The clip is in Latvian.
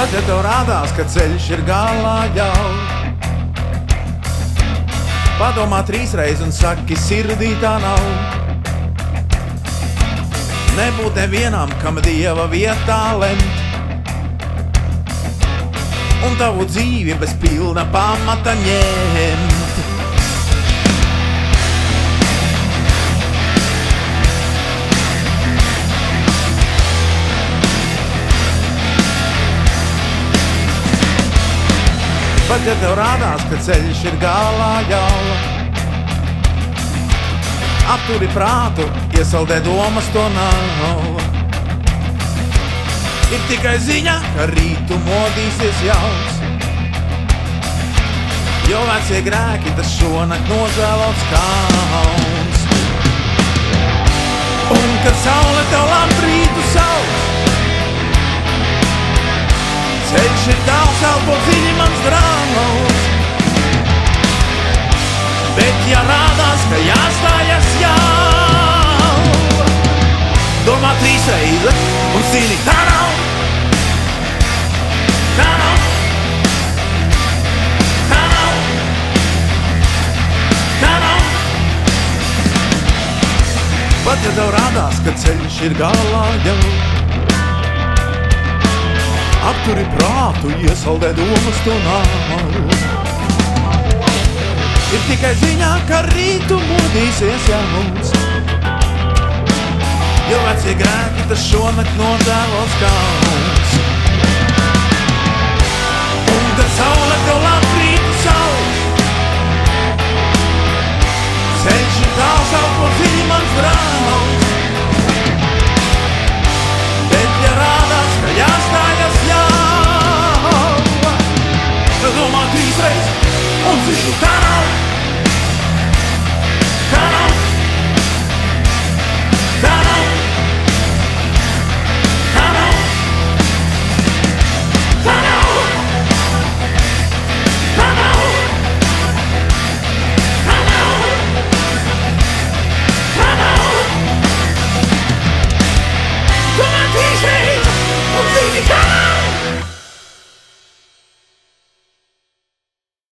Pat ja tev rādās, ka ceļš ir galā jau, padomā 3 reiz un saki, sirdī tā nav. Nebūt nevienam, kam Dieva vietā lemt, un tavu dzīvi bez pilna pamata ņemt. Pat ja tev rādās, ka ceļš ir galā jau, apturi prātu, iesaldē domas, to nav. Ir tikai ziņa, ka rītu modīsies jauns, jo vecie grēki tas šonakt nožēlots kauns. Un kad saule tev labrītu sauc, ceļš ir tāls, elpo dziļi mans draugs. Bet ja rādās, ka jāstājas jau, domā 3 reizes un zini, tā nav. Tā nav. Tā nav. Tā nav. Pat ja tev rādās, ka ceļš ir galā jau, apturi prātu, iesaldē domas, to nav. Ir tikai ziņā, ka rītu modīsies jauns, jo vecie grēki tas šonakt nožēlots kauns. Un kad saule tev labrītu sauc, ceļš ir tāls, elpo dziļi mans draugs.